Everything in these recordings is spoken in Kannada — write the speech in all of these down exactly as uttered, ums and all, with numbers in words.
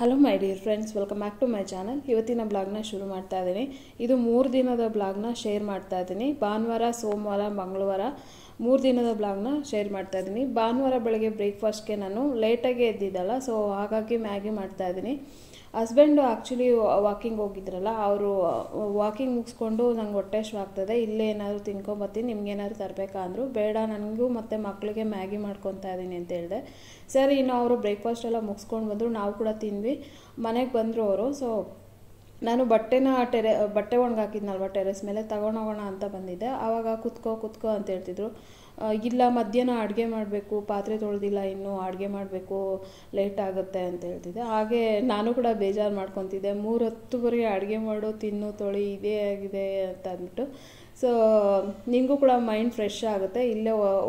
Hello my dear friends, welcome back to my channel. ಇವತ್ತಿನ ಬ್ಲಾಗ್ನ ಶುರು ಮಾಡ್ತಾ ಇದ್ದೀನಿ. ಇದು ಮೂರು ದಿನದ ಬ್ಲಾಗ್ನ ಶೇರ್ ಮಾಡ್ತಾ ಇದ್ದೀನಿ. ಭಾನುವಾರ, ಸೋಮವಾರ, ಮಂಗಳವಾರ ಮೂರು ದಿನದ ಬ್ಲಾಗ್ನ ಶೇರ್ ಮಾಡ್ತಾ ಇದ್ದೀನಿ. ಭಾನುವಾರ ಬೆಳಗ್ಗೆ ಬ್ರೇಕ್ಫಾಸ್ಟ್ಗೆ ನಾನು ಲೇಟಾಗಿ ಎದ್ದಿದ್ದಲ್ಲ, ಸೊ ಹಾಗಾಗಿ ಮ್ಯಾಗಿ ಮಾಡ್ತಾ ಇದ್ದೀನಿ. ಹಸ್ಬೆಂಡು ಆ್ಯಕ್ಚುಲಿ ವಾಕಿಂಗ್ ಹೋಗಿದ್ರಲ್ಲ, ಅವರು ವಾಕಿಂಗ್ ಮುಗಿಸ್ಕೊಂಡು ನಂಗೆ ಹೊಟ್ಟೆ ಹಶ್ವ್ ಆಗ್ತದೆ, ಇಲ್ಲೇ ಏನಾದರೂ ತಿನ್ಕೊಂಬತ್ತೀನಿ, ನಿಮ್ಗೇನಾದ್ರು ತರಬೇಕಾ ಅಂದರು. ಬೇಡ, ನನಗೂ ಮತ್ತು ಮಕ್ಕಳಿಗೆ ಮ್ಯಾಗಿ ಮಾಡ್ಕೊತಾ ಇದ್ದೀನಿ ಅಂತ ಹೇಳಿದೆ. ಸರಿ, ಇನ್ನು ಅವರು ಬ್ರೇಕ್ಫಾಸ್ಟ್ ಎಲ್ಲ ಮುಗಿಸ್ಕೊಂಡು ಬಂದರು, ನಾವು ಕೂಡ ತಿಂದ್ವಿ. ಮನೆಗೆ ಬಂದರು ಅವರು. ಸೊ ನಾನು ಬಟ್ಟೆನ ಟೆರೆ ಬಟ್ಟೆ ಒಣಗಾಕಿದ್ನಲ್ವ ಟೆರೆಸ್ ಮೇಲೆ ತಗೊಂಡೋಗೋಣ ಅಂತ ಬಂದಿದ್ದೆ. ಆವಾಗ ಕುತ್ಕೋ ಕುತ್ಕೋ ಅಂತ ಹೇಳ್ತಿದ್ರು. ಇಲ್ಲ, ಮಧ್ಯಾಹ್ನ ಅಡುಗೆ ಮಾಡಬೇಕು, ಪಾತ್ರೆ ತೊಳೆದಿಲ್ಲ, ಇನ್ನೂ ಅಡುಗೆ ಮಾಡಬೇಕು, ಲೇಟ್ ಆಗುತ್ತೆ ಅಂತ ಹೇಳ್ತಿದ್ದೆ. ಹಾಗೆ ನಾನು ಕೂಡ ಬೇಜಾರು ಮಾಡ್ಕೊತಿದ್ದೆ. ಮೂರು ಹೊತ್ತುವರೆಗೆ ಅಡುಗೆ ಮಾಡು, ತಿನ್ನು, ತೊಳಿ, ಇದೇ ಆಗಿದೆ ಅಂತ ಅಂದ್ಬಿಟ್ಟು. ಸೊ ನಿನಗೂ ಕೂಡ ಮೈಂಡ್ ಫ್ರೆಶ್ ಆಗುತ್ತೆ, ಇಲ್ಲೇ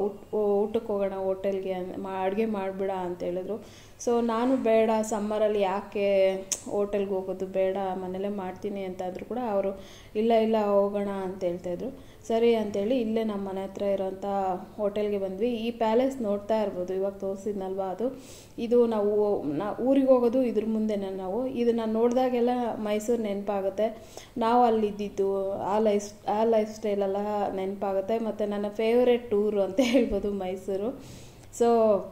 ಊಟಕ್ಕೆ ಹೋಗೋಣ ಹೋಟೆಲ್ಗೆ, ಅಡುಗೆ ಮಾಡಿಬಿಡ ಅಂತ ಹೇಳಿದ್ರು. ಸೊ ನಾನು ಬೇಡ, ಸಮ್ಮರಲ್ಲಿ ಯಾಕೆ ಹೋಟೆಲ್ಗೆ ಹೋಗೋದು, ಬೇಡ ಮನೇಲೇ ಮಾಡ್ತೀನಿ ಅಂತ ಅಂದರೂ ಕೂಡ ಅವರು ಇಲ್ಲ ಇಲ್ಲ ಹೋಗೋಣ ಅಂತ ಹೇಳ್ತಾಯಿದ್ರು. ಸರಿ ಅಂತೇಳಿ ಇಲ್ಲೇ ನಮ್ಮ ಮನೆ ಹತ್ರ ಇರೋಂಥ ಹೋಟೆಲ್ಗೆ ಬಂದ್ವಿ. ಈ ಪ್ಯಾಲೇಸ್ ನೋಡ್ತಾ ಇರ್ಬೋದು, ಇವಾಗ ತೋರಿಸಿದ್ನಲ್ವ ಅದು. ಇದು ನಾವು ನಾ ಊರಿಗೆ ಹೋಗೋದು ಇದ್ರ ಮುಂದೆನೇ. ನಾವು ಇದನ್ನು ನೋಡಿದಾಗೆಲ್ಲ ಮೈಸೂರು ನೆನಪಾಗುತ್ತೆ. ನಾವು ಅಲ್ಲಿದ್ದಿದ್ದು ಆ ಲೈಫ್ ಆ ಲೈಫ್ ಸ್ಟೈಲೆಲ್ಲ ನೆನಪಾಗುತ್ತೆ. ಮತ್ತು ನನ್ನ ಫೇವ್ರೆಟ್ ಟೂರು ಅಂತ ಹೇಳ್ಬೋದು ಮೈಸೂರು. ಸೊ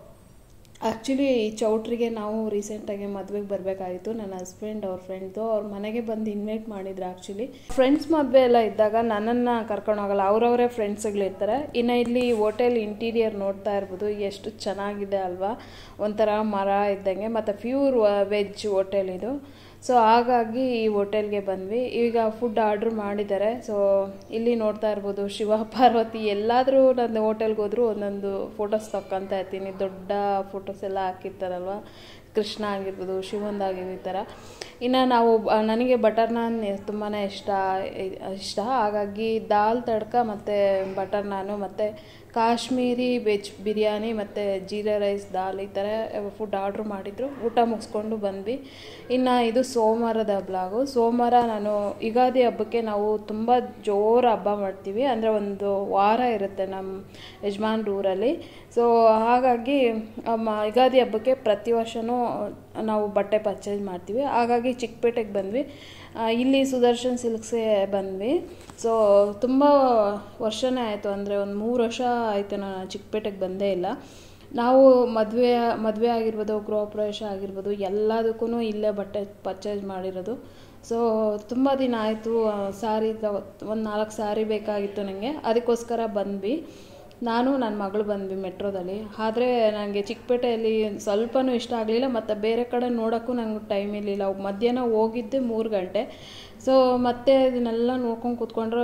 ಆ್ಯಕ್ಚುಲಿ ಈ ಚೌಟ್ರಿಗೆ ನಾವು ರೀಸೆಂಟಾಗಿ ಮದುವೆಗೆ ಬರಬೇಕಾಗಿತ್ತು. ನನ್ನ ಹಸ್ಬೆಂಡ್ ಅವ್ರ ಫ್ರೆಂಡ್ದು ಅವ್ರ ಮನೆಗೆ ಬಂದು ಇನ್ವೈಟ್ ಮಾಡಿದ್ರು. ಆ್ಯಕ್ಚುಲಿ ಫ್ರೆಂಡ್ಸ್ ಮದುವೆ ಎಲ್ಲ ಇದ್ದಾಗ ನನ್ನನ್ನು ಕರ್ಕೊಂಡೋಗಲ್ಲ, ಅವರವರೇ ಫ್ರೆಂಡ್ಸ್ಗಳಿರ್ತಾರೆ. ಇನ್ನು ಇಲ್ಲಿ ಹೋಟೆಲ್ ಇಂಟೀರಿಯರ್ ನೋಡ್ತಾ ಇರ್ಬೋದು, ಎಷ್ಟು ಚೆನ್ನಾಗಿದೆ ಅಲ್ವಾ, ಒಂಥರ ಮರ ಇದ್ದಂಗೆ. ಮತ್ತು ಪ್ಯೂರ್ ವೆಜ್ ಹೋಟೆಲ್ ಇದು. ಸೊ ಹಾಗಾಗಿ ಈ ಹೋಟೆಲ್ಗೆ ಬಂದ್ವಿ. ಈಗ ಫುಡ್ ಆರ್ಡ್ರ್ ಮಾಡಿದ್ದಾರೆ. ಸೊ ಇಲ್ಲಿ ನೋಡ್ತಾ ಇರ್ಬೋದು, ಶಿವ ಪಾರ್ವತಿ ಎಲ್ಲಾದರೂ ನನ್ನ ಹೋಟೆಲ್ಗೆ ಹೋದರೂ ಒಂದೊಂದು ಫೋಟೋಸ್ ತಕ್ಕೊತಾ ಇರ್ತೀನಿ. ದೊಡ್ಡ ಫೋಟೋಸ್ ಎಲ್ಲ ಹಾಕಿರ್ತಾರಲ್ವ, ಕೃಷ್ಣ ಆಗಿರ್ಬೋದು, ಶಿವಂದಾಗಿರ್ಬೋದು, ಈ ಥರ. ಇನ್ನು ನಾವು ನನಗೆ ಬಟರ್ ನಾನ್ ತುಂಬಾ ಇಷ್ಟ ಇಷ್ಟ ಹಾಗಾಗಿ ದಾಲ್ ತಡ್ಕ ಮತ್ತು ಬಟರ್ ನಾನು ಮತ್ತು ಕಾಶ್ಮೀರಿ ವೆಜ್ ಬಿರಿಯಾನಿ ಮತ್ತು ಜೀರಾ ರೈಸ್, ದಾಲ್, ಈ ಥರ ಫುಡ್ ಆರ್ಡ್ರ್ ಮಾಡಿದ್ರು. ಊಟ ಮುಗಿಸ್ಕೊಂಡು ಬಂದ್ವಿ. ಇನ್ನು ಇದು ಸೋಮವಾರದ ಬ್ಲಾಗು. ಸೋಮವಾರ ನಾನು ಯುಗಾದಿ ಹಬ್ಬಕ್ಕೆ ನಾವು ತುಂಬ ಜೋರು ಹಬ್ಬ ಮಾಡ್ತೀವಿ. ಅಂದರೆ ಒಂದು ವಾರ ಇರುತ್ತೆ ನಮ್ಮ ಯಜಮಾನ್ರ ಊರಲ್ಲಿ. ಸೊ ಹಾಗಾಗಿ ಯುಗಾದಿ ಹಬ್ಬಕ್ಕೆ ಪ್ರತಿ ವರ್ಷವೂ ನಾವು ಬಟ್ಟೆ ಪರ್ಚೇಸ್ ಮಾಡ್ತೀವಿ. ಹಾಗಾಗಿ ಚಿಕ್ಕಪೇಟೆಗೆ ಬಂದ್ವಿ. ಇಲ್ಲಿ ಸುದರ್ಶನ್ ಸಿಲ್ಕ್ಸೇ ಬಂದ್ವಿ. ಸೊ ತುಂಬ ವರ್ಷನೇ ಆಯಿತು, ಅಂದರೆ ಒಂದು ಮೂರು ವರ್ಷ ಆಯಿತು ನಾನು ಚಿಕ್ಕಪೇಟೆಗೆ ಬಂದೇ ಇಲ್ಲ. ನಾವು ಮದುವೆ ಮದುವೆ ಆಗಿರ್ಬೋದು, ಗೃಹ ಪ್ರವೇಶ ಆಗಿರ್ಬೋದು, ಎಲ್ಲದಕ್ಕೂ ಇಲ್ಲೇ ಬಟ್ಟೆ ಪರ್ಚೇಸ್ ಮಾಡಿರೋದು. ಸೊ ತುಂಬ ದಿನ ಆಯಿತು. ಸ್ಯಾರಿ ಒಂದು ನಾಲ್ಕು ಸ್ಯಾರಿ ಬೇಕಾಗಿತ್ತು ನನಗೆ, ಅದಕ್ಕೋಸ್ಕರ ಬಂದ್ವಿ. ನಾನು ನನ್ನ ಮಗಳು ಬಂದ್ವಿ ಮೆಟ್ರೋದಲ್ಲಿ. ಆದರೆ ನನಗೆ ಚಿಕ್ಕಪೇಟೆಯಲ್ಲಿ ಸ್ವಲ್ಪನೂ ಇಷ್ಟ ಆಗಲಿಲ್ಲ, ಮತ್ತು ಬೇರೆ ಕಡೆ ನೋಡೋಕ್ಕೂ ನಂಗೆ ಟೈಮ್ ಇರಲಿಲ್ಲ. ಮಧ್ಯಾಹ್ನ ಹೋಗಿದ್ದೆ ಮೂರು ಗಂಟೆ. ಸೊ ಮತ್ತೆ ಇದನ್ನೆಲ್ಲ ನೋಡ್ಕೊಂಡು ಕೂತ್ಕೊಂಡ್ರೆ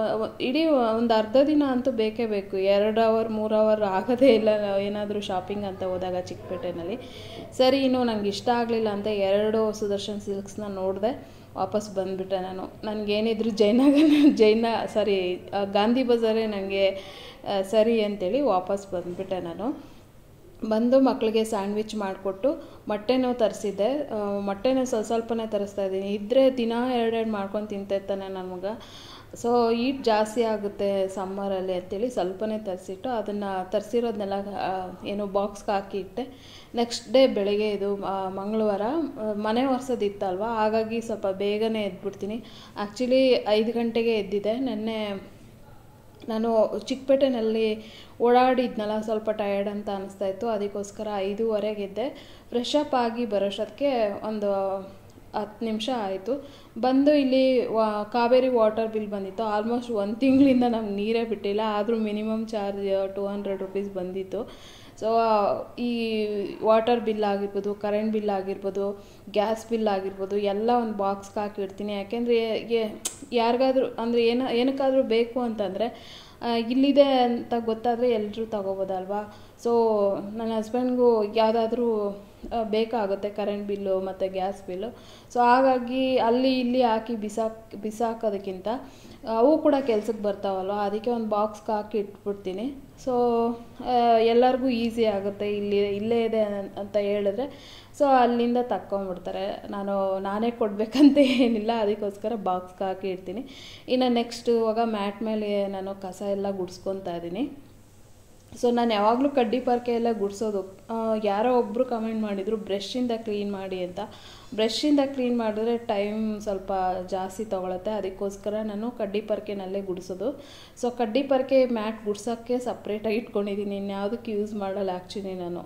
ಇಡೀ ಒಂದು ಅರ್ಧ ದಿನ ಅಂತೂ ಬೇಕೇ ಬೇಕು. ಎರಡು ಅವರ್ ಮೂರು ಅವರ್ ಆಗೋದೇ ಇಲ್ಲ ಏನಾದರೂ ಶಾಪಿಂಗ್ ಅಂತ ಹೋದಾಗ ಚಿಕ್ಕಪೇಟೆನಲ್ಲಿ. ಸರಿ, ಇನ್ನು ನಂಗೆ ಇಷ್ಟ ಆಗಲಿಲ್ಲ ಅಂತ ಎರಡು ಸುದರ್ಶನ್ ಸಿಲ್ಕ್ಸ್ನ ನೋಡಿದೆ, ವಾಪಸ್ ಬಂದುಬಿಟ್ಟೆ ನಾನು. ನನಗೇನಿದ್ರು ಜಯನಗರ ಜೈನ ಸಾರಿ ಗಾಂಧಿ ಬಜಾರೇ ನನಗೆ ಸರಿ ಅಂತೇಳಿ ವಾಪಸ್ ಬಂದುಬಿಟ್ಟೆ ನಾನು. ಬಂದು ಮಕ್ಕಳಿಗೆ ಸ್ಯಾಂಡ್ವಿಚ್ ಮಾಡಿಕೊಟ್ಟು ಮೊಟ್ಟೆನೂ ತರಿಸಿದ್ದೆ. ಮೊಟ್ಟೆನೂ ಸ್ವಲ್ಪ ಸ್ವಲ್ಪನೇ ತರಿಸ್ತಾ ಇದ್ದೀನಿ. ಇದ್ದರೆ ದಿನ ಎರಡೆರಡು ಮಾಡ್ಕೊಂಡು ತಿಂತಾನೆ ನನ್ನ ಮಗ. ಸೊ ಈಟ್ ಜಾಸ್ತಿ ಆಗುತ್ತೆ ಸಮ್ಮರಲ್ಲಿ ಅಂತೇಳಿ ಸ್ವಲ್ಪನೇ ತರಿಸಿಟ್ಟು ಅದನ್ನು ತರಿಸಿರೋದನ್ನೆಲ್ಲ ಏನು ಬಾಕ್ಸ್ಗೆ ಹಾಕಿ ಇಟ್ಟೆ. ನೆಕ್ಸ್ಟ್ ಡೇ ಬೆಳಗ್ಗೆ, ಇದು ಮಂಗಳವಾರ ಮನೆ ಒರೆಸೋದಿತ್ತಲ್ವ, ಹಾಗಾಗಿ ಸ್ವಲ್ಪ ಬೇಗನೆ ಎದ್ಬಿಡ್ತೀನಿ. ಆ್ಯಕ್ಚುಲಿ ಐದು ಗಂಟೆಗೆ ಎದ್ದಿದ್ದೆ. ನೆನ್ನೆ ನಾನು ಚಿಕ್ಕಪೇಟೆನಲ್ಲಿ ಓಡಾಡಿದ್ನಲ್ಲ, ಸ್ವಲ್ಪ ಟಯರ್ಡ್ ಅಂತ ಅನಿಸ್ತಾಯಿತ್ತು, ಅದಕ್ಕೋಸ್ಕರ ಐದೂವರೆಗೆ ಎದ್ದೆ. ಫ್ರೆಶ್ ಅಪ್ ಆಗಿ ಬರೋಷ್ಟೊತ್ತಿಗೆ ಒಂದು ಹತ್ತು ನಿಮಿಷ ಆಯಿತು. ಬಂದು ಇಲ್ಲಿ ವಾ ಕಾವೇರಿ ವಾಟರ್ ಬಿಲ್ ಬಂದಿತ್ತು. ಆಲ್ಮೋಸ್ಟ್ ಒಂದು ತಿಂಗಳಿಂದ ನಮ್ಗೆ ನೀರೇ ಬಿಟ್ಟಿಲ್ಲ, ಆದರೂ minimum charge two hundred rupees ಬಂದಿತ್ತು. ಸೊ ಈ ವಾಟರ್ ಬಿಲ್ ಆಗಿರ್ಬೋದು, ಕರೆಂಟ್ ಬಿಲ್ ಆಗಿರ್ಬೋದು, ಗ್ಯಾಸ್ ಬಿಲ್ ಆಗಿರ್ಬೋದು, ಎಲ್ಲ ಒಂದು ಬಾಕ್ಸ್ಗೆ ಹಾಕಿಡ್ತೀನಿ. ಯಾಕೆಂದರೆ ಯಾರಿಗಾದ್ರೂ ಅಂದರೆ ಏನು ಏನಕ್ಕಾದರೂ ಬೇಕು ಅಂತಂದರೆ ಇಲ್ಲಿದೆ ಅಂತ ಗೊತ್ತಾದರೆ ಎಲ್ಲರೂ ತಗೋಬೋದಲ್ವಾ. ಸೊ ನನ್ನ ಹಸ್ಬೆಂಡ್ಗೂ ಯಾವುದಾದ್ರೂ ಬೇಕಾಗುತ್ತೆ ಕರೆಂಟ್ ಬಿಲ್ಲು ಮತ್ತು ಗ್ಯಾಸ್ ಬಿಲ್ಲು. ಸೊ ಹಾಗಾಗಿ ಅಲ್ಲಿ ಇಲ್ಲಿ ಹಾಕಿ ಬಿಸಾಕ್ ಬಿಸಾಕೋದಕ್ಕಿಂತ ಅವು ಕೂಡ ಕೆಲ್ಸಕ್ಕೆ ಬರ್ತಾವಲ್ವ, ಅದಕ್ಕೆ ಒಂದು ಬಾಕ್ಸ್ಗೆ ಹಾಕಿ ಇಟ್ಬಿಡ್ತೀನಿ. ಸೊ ಎಲ್ಲರಿಗೂ ಈಸಿ ಆಗುತ್ತೆ. ಇಲ್ಲಿ ಇಲ್ಲೇ ಇದೆ ಅಂತ ಹೇಳಿದ್ರೆ ಸೊ ಅಲ್ಲಿಂದ ತಕ್ಕೊಂಬಿಡ್ತಾರೆ. ನಾನು ನಾನೇ ಕೊಡಬೇಕಂತ ಏನಿಲ್ಲ, ಅದಕ್ಕೋಸ್ಕರ ಬಾಕ್ಸ್ಗೆ ಹಾಕಿ ಇಡ್ತೀನಿ. ಇನ್ನು ನೆಕ್ಸ್ಟ್ ಇವಾಗ ಮ್ಯಾಟ್ ಮೇಲೆ ನಾನು ಕಸ ಎಲ್ಲ ಗುಡಿಸ್ಕೊತಾ ಇದ್ದೀನಿ. ಸೊ ನಾನು ಯಾವಾಗಲೂ ಕಡ್ಡಿ ಪರ್ಕೆ ಎಲ್ಲ ಗುಡಿಸೋದು. ಯಾರೋ ಒಬ್ಬರು ಕಮೆಂಟ್ ಮಾಡಿದರು ಬ್ರಷಿಂದ ಕ್ಲೀನ್ ಮಾಡಿ ಅಂತ. ಬ್ರಷಿಂದ ಕ್ಲೀನ್ ಮಾಡಿದ್ರೆ ಟೈಮ್ ಸ್ವಲ್ಪ ಜಾಸ್ತಿ ತೊಗೊಳುತ್ತೆ, ಅದಕ್ಕೋಸ್ಕರ ನಾನು ಕಡ್ಡಿ ಪರ್ಕೆನಲ್ಲೇ ಗುಡಿಸೋದು. ಸೊ ಕಡ್ಡಿ ಪರ್ಕೆ ಮ್ಯಾಟ್ ಗುಡ್ಸೋಕ್ಕೆ ಸಪ್ರೇಟಾಗಿ ಇಟ್ಕೊಂಡಿದ್ದೀನಿ, ಇನ್ಯಾವುದಕ್ಕೆ ಯೂಸ್ ಮಾಡಲ್ಲ ಆ್ಯಕ್ಚುಲಿ ನಾನು.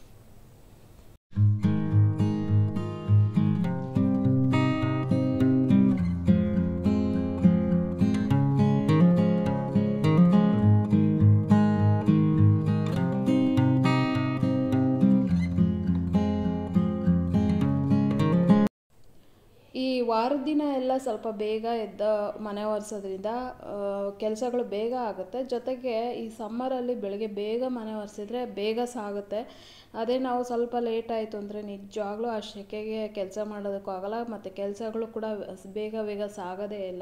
ಈ ವಾರದ ದಿನ ಎಲ್ಲ ಸ್ವಲ್ಪ ಬೇಗ ಎದ್ದ ಮನೆ ಒರೆಸೋದ್ರಿಂದ ಕೆಲಸಗಳು ಬೇಗ ಆಗುತ್ತೆ. ಜೊತೆಗೆ ಈ ಸಮ್ಮರಲ್ಲಿ ಬೆಳಗ್ಗೆ ಬೇಗ ಮನೆ ಒರೆಸಿದ್ರೆ ಬೇಗ ಸಾಗುತ್ತೆ. ಅದೇ ನಾವು ಸ್ವಲ್ಪ ಲೇಟ್ ಆಯಿತು ಅಂದರೆ ನಿಜವಾಗ್ಲೂ ಆ ಸೆಕೆಗೆ ಕೆಲಸ ಮಾಡೋದಕ್ಕೂ ಆಗಲ್ಲ, ಮತ್ತು ಕೆಲಸಗಳು ಕೂಡ ಬೇಗ ಬೇಗ ಸಾಗೋದೇ ಇಲ್ಲ.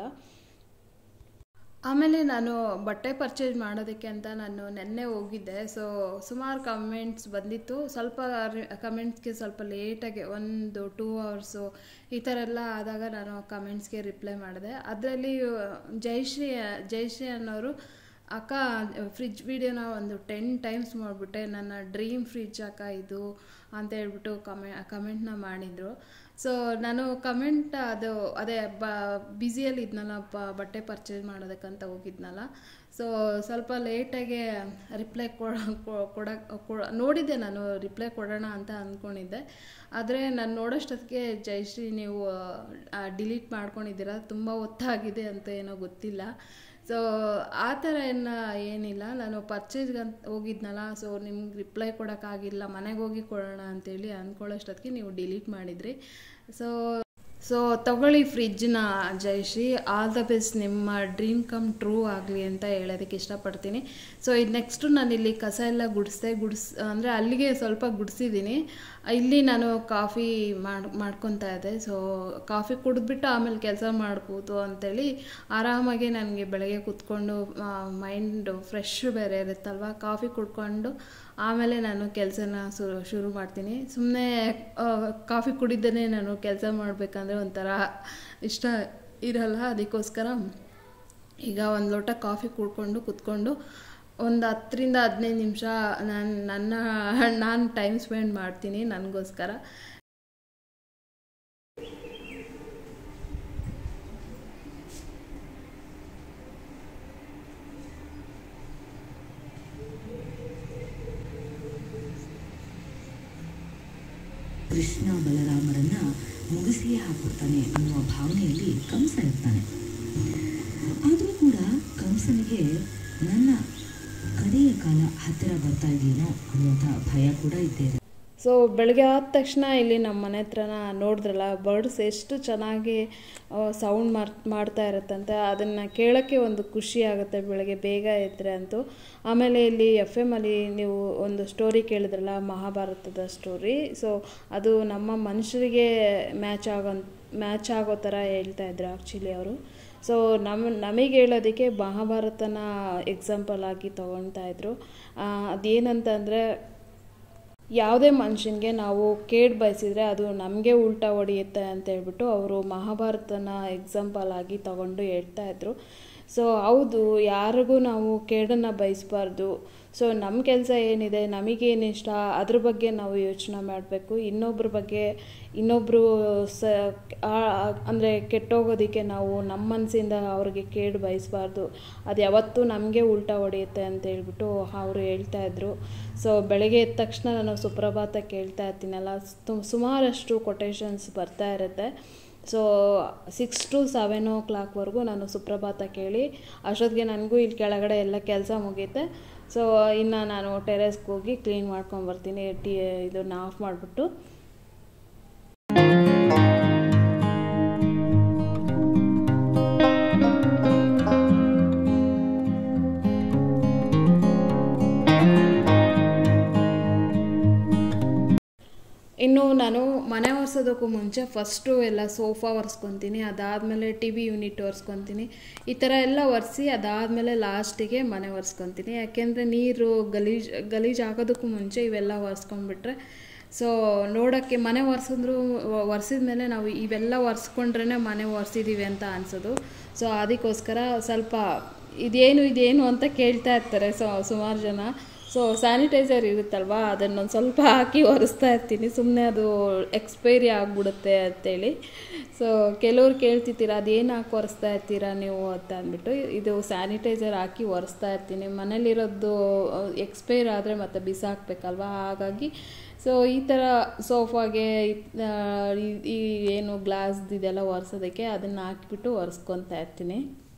ಆಮೇಲೆ ನಾನು ಬಟ್ಟೆ ಪರ್ಚೇಸ್ ಮಾಡೋದಕ್ಕೆ ಅಂತ ನಾನು ನೆನ್ನೆ ಹೋಗಿದ್ದೆ. ಸೊ ಸುಮಾರು ಕಮೆಂಟ್ಸ್ ಬಂದಿತ್ತು. ಸ್ವಲ್ಪ ಕಮೆಂಟ್ಸ್ಗೆ ಸ್ವಲ್ಪ ಲೇಟಾಗಿ ಒಂದು ಟೂ ಅವರ್ಸು ಈ ಥರ ಎಲ್ಲ ಆದಾಗ ನಾನು ಕಮೆಂಟ್ಸ್ಗೆ ರಿಪ್ಲೈ ಮಾಡಿದೆ. ಅದರಲ್ಲಿ ಜಯಶ್ರೀ ಜಯಶ್ರೀ ಅನ್ನೋರು ಅಕ್ಕ ಫ್ರಿಜ್ ವಿಡಿಯೋನ ಒಂದು ಟೆನ್ ಟೈಮ್ಸ್ ಮಾಡಿಬಿಟ್ಟೆ, ನನ್ನ ಡ್ರೀಮ್ ಫ್ರಿಜ್ ಅಕ್ಕ ಇದು ಅಂತ ಹೇಳ್ಬಿಟ್ಟು ಕಮೆ ಕಮೆಂಟ್ನ ಮಾಡಿದರು. ಸೊ ನಾನು ಕಮೆಂಟ್ ಅದು ಅದೇ ಬ ಬ್ಯುಸಿಯಲ್ಲಿ ಇದ್ನಲ್ಲ, ಪ ಬಟ್ಟೆ ಪರ್ಚೇಸ್ ಮಾಡೋದಕ್ಕಂತ ಹೋಗಿದ್ನಲ್ಲ. ಸೊ ಸ್ವಲ್ಪ ಲೇಟಾಗೆ ರಿಪ್ಲೈ ಕೊಡ ಕೊಡ ನೋಡಿದ್ದೆ, ನಾನು ರಿಪ್ಲೈ ಕೊಡೋಣ ಅಂತ ಅಂದ್ಕೊಂಡಿದ್ದೆ. ಆದರೆ ನಾನು ನೋಡೋಷ್ಟೊತ್ತಿಗೆ ಜಯಶ್ರೀ ನೀವು ಡಿಲೀಟ್ ಮಾಡ್ಕೊಂಡಿದ್ದೀರಾ, ತುಂಬ ಹೊತ್ತಾಗಿದೆ ಅಂತ ಏನೋ ಗೊತ್ತಿಲ್ಲ. ಸೊ ಆ ಥರ ಏನು ಏನಿಲ್ಲ, ನಾನು ಪರ್ಚೇಸ್ಗೆ ಅಂತ ಹೋಗಿದ್ನಲ್ಲ, ಸೊ ನಿಮ್ಗೆ ರಿಪ್ಲೈ ಕೊಡೋಕ್ಕಾಗಿಲ್ಲ, ಮನೆಗೆ ಹೋಗಿ ಕೊಡೋಣ ಅಂತೇಳಿ ಅಂದ್ಕೊಳ್ಳೋಷ್ಟೊತ್ತಿಗೆ ನೀವು ಡಿಲೀಟ್ ಮಾಡಿದ್ರಿ. ಸೊ ಸೊ ತಗೊಳ್ಳಿ ಫ್ರಿಜ್ನ ಜಯಶ್ರೀ, ಆಲ್ ದ ಬೆಸ್ಟ್, ನಿಮ್ಮ ಡ್ರೀಮ್ ಕಮ್ ಟ್ರೂ ಆಗಲಿ ಅಂತ ಹೇಳೋದಕ್ಕೆ ಇಷ್ಟಪಡ್ತೀನಿ. ಸೊ ಇದು ನೆಕ್ಸ್ಟು ನಾನಿಲ್ಲಿ ಕಸ ಎಲ್ಲ ಗುಡಿಸ್ದೆ ಗುಡಿಸ್ ಅಂದರೆ ಅಲ್ಲಿಗೆ ಸ್ವಲ್ಪ ಗುಡಿಸಿದ್ದೀನಿ. ಇಲ್ಲಿ ನಾನು ಕಾಫಿ ಮಾಡಿ ಮಾಡ್ಕೊತಾ ಇದ್ದೆ. ಸೊ ಕಾಫಿ ಕುಡಿದ್ಬಿಟ್ಟು ಆಮೇಲೆ ಕೆಲಸ ಮಾಡ್ಬೋದು ಅಂಥೇಳಿ ಆರಾಮಾಗಿ ನನಗೆ ಬೆಳಗ್ಗೆ ಕೂತ್ಕೊಂಡು ಮೈಂಡ್ ಫ್ರೆಶ್ ಬೇರೆ ಇರುತ್ತಲ್ವ, ಕಾಫಿ ಕುಡ್ಕೊಂಡು ಆಮೇಲೆ ನಾನು ಕೆಲಸನ ಶುರು ಶುರು ಮಾಡ್ತೀನಿ. ಸುಮ್ಮನೆ ಕಾಫಿ ಕುಡಿದೇ ನಾನು ಕೆಲಸ ಮಾಡಬೇಕಂದ್ರೆ ಒಂಥರ ಇಷ್ಟ ಇರಲ್ಲ. ಅದಕ್ಕೋಸ್ಕರ ಈಗ ಒಂದು ಲೋಟ ಕಾಫಿ ಕುಡ್ಕೊಂಡು ಕುತ್ಕೊಂಡು ಒಂದು ಹತ್ತರಿಂದ ಹದಿನೈದು ನಿಮಿಷ ನಾನು ನನ್ನ ನಾನು ಟೈಮ್ ಸ್ಪೆಂಡ್ ಮಾಡ್ತೀನಿ ನನಗೋಸ್ಕರ. ಕೃಷ್ಣ ಬಲರಾಮರನ್ನ ಮುಗಿಸಿಯೇ ಹಾಕುತ್ತಾನೆ ಅನ್ನುವ ಭಾವನೆಯಲ್ಲಿ ಕಂಸ ಇರ್ತಾನೆ. ಆದರೂ ಕೂಡ ಕಂಸನಿಗೆ ನನ್ನ ಕಡೆಯ ಕಾಲ ಹತ್ತಿರ ಬರ್ತಾ ಇದೆಯೇನೋ ಅನ್ನುವಂಥ ಭಯ ಕೂಡ ಇದ್ದೇ ಇದೆ. ಸೊ ಬೆಳಗ್ಗೆ ಆದ ತಕ್ಷಣ ಇಲ್ಲಿ ನಮ್ಮ ಮನೆ ಹತ್ರನ ನೋಡಿದ್ರಲ್ಲ, ಬರ್ಡ್ಸ್ ಎಷ್ಟು ಚೆನ್ನಾಗಿ ಸೌಂಡ್ ಮಾರ್ ಮಾಡ್ತಾ ಇರುತ್ತಂತೆ. ಅದನ್ನು ಕೇಳೋಕ್ಕೆ ಒಂದು ಖುಷಿ ಆಗುತ್ತೆ ಬೆಳಗ್ಗೆ ಬೇಗ ಎದ್ದರೆ ಅಂತೂ. ಆಮೇಲೆ ಇಲ್ಲಿ ಎಫ್ ಎಮ್ಮಲ್ಲಿ ನೀವು ಒಂದು ಸ್ಟೋರಿ ಕೇಳಿದ್ರಲ್ಲ, ಮಹಾಭಾರತದ ಸ್ಟೋರಿ. ಸೊ ಅದು ನಮ್ಮ ಮನುಷ್ಯರಿಗೆ ಮ್ಯಾಚ್ ಆಗೋ ಮ್ಯಾಚ್ ಆಗೋ ಥರ ಹೇಳ್ತಾ ಇದ್ರು ಆ್ಯಕ್ಚುಲಿ ಅವರು. ಸೊ ನಮ್ಮ ನಮಗೆ ಹೇಳೋದಕ್ಕೆ ಮಹಾಭಾರತನ ಎಕ್ಸಾಂಪಲ್ ಆಗಿ ತೊಗೊಳ್ತಾ ಇದ್ರು. ಅದೇನಂತಂದರೆ, ಯಾವುದೇ ಮನುಷ್ಯನಿಗೆ ನಾವು ಕೇಡು ಬಯಸಿದರೆ ಅದು ನಮಗೆ ಉಲ್ಟಾ ಹೊಡೆಯುತ್ತೆ ಅಂತ ಹೇಳ್ಬಿಟ್ಟು ಅವರು ಮಹಾಭಾರತನ ಎಕ್ಸಾಂಪಲ್ ಆಗಿ ತಗೊಂಡು ಹೇಳ್ತಾ ಇದ್ರು. ಸೊ ಹೌದು, ಯಾರಿಗೂ ನಾವು ಕೇಡನ್ನು ಬಯಸಬಾರ್ದು. ಸೊ ನಮ್ಮ ಕೆಲಸ ಏನಿದೆ, ನಮಗೇನು ಇಷ್ಟ ಅದ್ರ ಬಗ್ಗೆ ನಾವು ಯೋಚನೆ ಮಾಡಬೇಕು. ಇನ್ನೊಬ್ಬರ ಬಗ್ಗೆ ಇನ್ನೊಬ್ಬರು ಸ ಅಂದರೆ ಕೆಟ್ಟೋಗೋದಕ್ಕೆ ನಾವು ನಮ್ಮ ಮನಸ್ಸಿಂದ ಅವ್ರಿಗೆ ಕೇಡು ಬಯಸಬಾರ್ದು. ಅದು ಯಾವತ್ತೂ ನಮಗೆ ಉಲ್ಟಾ ಹೊಡೆಯುತ್ತೆ ಅಂತ ಹೇಳ್ಬಿಟ್ಟು ಅವರು ಹೇಳ್ತಾಯಿದ್ರು. ಸೊ ಬೆಳಗ್ಗೆ ಎದ್ದ ತಕ್ಷಣ ನಾನು ಸುಪ್ರಭಾತ ಕೇಳ್ತಾ ಇರ್ತೀನಲ್ಲ, ಸುಮಾರಷ್ಟು ಕೊಟೇಶನ್ಸ್ ಬರ್ತಾ ಇರುತ್ತೆ. ಸೊ ಸಿಕ್ಸ್ ಟು ಸೆವೆನ್ ಓ ಕ್ಲಾಕ್ವರೆಗೂ ನಾನು ಸುಪ್ರಭಾತ ಕೇಳಿ ಅಷ್ಟೊತ್ತಿಗೆ ನನಗೂ ಇಲ್ಲಿ ಕೆಳಗಡೆ ಎಲ್ಲ ಕೆಲಸ ಮುಗಿಯುತ್ತೆ. ಸೊ ಇನ್ನು ನಾನು ಟೆರೆಸ್ಗೆ ಹೋಗಿ ಕ್ಲೀನ್ ಮಾಡ್ಕೊಂಬರ್ತೀನಿ, ಟೀ ಇದನ್ನು ಆಫ್ ಮಾಡಿಬಿಟ್ಟು. ಇನ್ನು ನಾನು ಮನೆ ಒರೆಸೋದಕ್ಕೂ ಮುಂಚೆ ಫಸ್ಟು ಎಲ್ಲ ಸೋಫಾ ಒರೆಸ್ಕೊತೀನಿ, ಅದಾದಮೇಲೆ ಟಿ ವಿ ಯೂನಿಟ್ ಒರೆಸ್ಕೊತೀನಿ. ಈ ಥರ ಎಲ್ಲ ಒರೆಸಿ ಅದಾದಮೇಲೆ ಲಾಸ್ಟಿಗೆ ಮನೆ ಒರೆಸ್ಕೊತೀನಿ. ಯಾಕೆಂದರೆ ನೀರು ಗಲೀಜು ಗಲೀಜು ಆಗೋದಕ್ಕೂ ಮುಂಚೆ ಇವೆಲ್ಲ ಒರೆಸ್ಕೊಂಡ್ಬಿಟ್ರೆ ಸೊ ನೋಡೋಕ್ಕೆ ಮನೆ ಒರೆಸಿದ್ರು ಒರೆಸಿದ ಮೇಲೆ ನಾವು ಇವೆಲ್ಲ ಒರೆಸ್ಕೊಂಡ್ರೇ ಮನೆ ಒರೆಸಿದ್ದೀವಿ ಅಂತ ಅನಿಸೋದು. ಸೊ ಅದಕ್ಕೋಸ್ಕರ ಸ್ವಲ್ಪ ಇದೇನು ಇದೇನು ಅಂತ ಕೇಳ್ತಾ ಇರ್ತಾರೆ ಸೊ ಸುಮಾರು ಜನ. ಸೊ ಸ್ಯಾನಿಟೈಸರ್ ಇರುತ್ತಲ್ವ ಅದನ್ನೊಂದು ಸ್ವಲ್ಪ ಹಾಕಿ ಒರೆಸ್ತಾ ಇರ್ತೀನಿ, ಸುಮ್ಮನೆ ಅದು ಎಕ್ಸ್ಪೈರಿ ಆಗಿಬಿಡುತ್ತೆ ಅಂತೇಳಿ. ಸೊ ಕೆಲವ್ರು ಕೇಳ್ತಿರ್ತೀರ ಅದೇನು ಹಾಕಿ ಒರೆಸ್ತಾ ಇರ್ತೀರಾ ನೀವು ಅಂತ ಅಂದ್ಬಿಟ್ಟು, ಇದು ಸ್ಯಾನಿಟೈಸರ್ ಹಾಕಿ ಒರೆಸ್ತಾ ಇರ್ತೀನಿ. ಮನೇಲಿರೋದು ಎಕ್ಸ್ಪೈರ್ ಆದರೆ ಮತ್ತೆ ಬಿಸಾಕಬೇಕಲ್ವ, ಹಾಗಾಗಿ ಸೊ ಈ ಥರ ಸೋಫಾಗೆ ಈ ಏನು ಗ್ಲಾಸ್ದು ಇದೆಲ್ಲ ಒರೆಸೋದಕ್ಕೆ ಅದನ್ನು ಹಾಕಿಬಿಟ್ಟು ಒರೆಸ್ಕೊತಾ ಇರ್ತೀನಿ.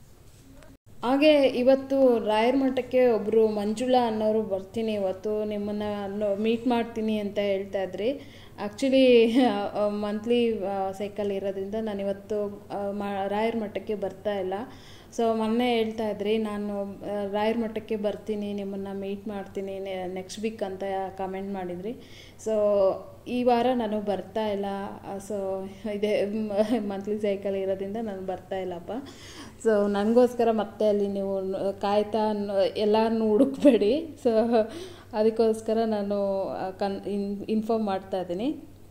ಹಾಗೆ ಇವತ್ತು ರಾಯರ ಮಠಕ್ಕೆ ಒಬ್ಬರು ಮಂಜುಳಾ ಅನ್ನೋರು ಬರ್ತೀನಿ ಇವತ್ತು ನಿಮ್ಮನ್ನು ಮೀಟ್ ಮಾಡ್ತೀನಿ ಅಂತ ಹೇಳ್ತಾ ಇದ್ರಿ. ಆ್ಯಕ್ಚುಲಿ ಮಂತ್ಲಿ ಸೈಕಲ್ ಇರೋದ್ರಿಂದ ನಾನು ಇವತ್ತು ಮಾ ರಾಯರ ಮಠಕ್ಕೆ ಬರ್ತಾ ಇಲ್ಲ. ಸೊ ಮೊನ್ನೆ ಹೇಳ್ತಾ ಇದ್ರಿ ನಾನು ರಾಯರ ಮಠಕ್ಕೆ ಬರ್ತೀನಿ, ನಿಮ್ಮನ್ನು ಮೀಟ್ ಮಾಡ್ತೀನಿ ನೆಕ್ಸ್ಟ್ ವೀಕ್ ಅಂತ ಕಮೆಂಟ್ ಮಾಡಿದ್ರಿ. ಸೊ ಈ ವಾರ ನಾನು ಬರ್ತಾ ಇಲ್ಲ. ಸೊ ಇದೇ ಮಂತ್ಲಿ ಸೈಕಲ್ ಇರೋದ್ರಿಂದ ನಾನು ಬರ್ತಾ ಇಲ್ಲಪ್ಪ. ಸೊ ನನಗೋಸ್ಕರ ಮತ್ತೆ ಅಲ್ಲಿ ನೀವು ಕಾಯ್ತಾ ಎಲ್ಲರನ್ನೂ ಹುಡುಕ್ಬೇಡಿ. ಸೊ ಅದಕ್ಕೋಸ್ಕರ ನಾನು ಕನ್ ಇನ್ ಇನ್ಫಾರ್ಮ್ ಮಾಡ್ತಾ ಇದ್ದೀನಿ.